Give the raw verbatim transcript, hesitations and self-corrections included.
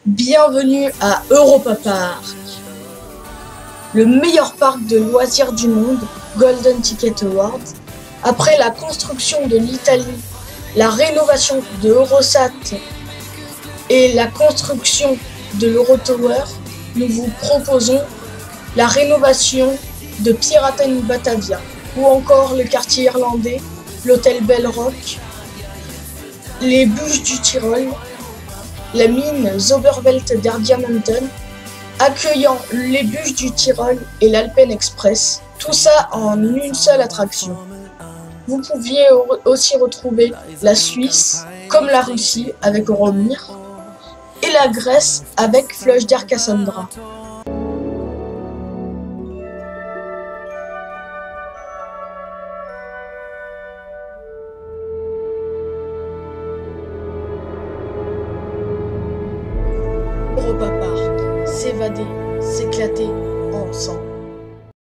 Bienvenue à Europa Park, le meilleur parc de loisirs du monde, Golden Ticket Award. Après la construction de l'Italie, la rénovation de Eurosat et la construction de l'Eurotower, nous vous proposons la rénovation de Piraten Batavia ou encore le quartier irlandais, l'hôtel Bell Rock, les Bûches du Tyrol, la mine Zauberwelt der Diamanten, accueillant les Bûches du Tyrol et l'Alpen Express, tout ça en une seule attraction. Vous pouviez aussi retrouver la Suisse, comme la Russie avec Euromir, et la Grèce avec Flush der Cassandra. Europa Park, s'évader, s'éclater ensemble.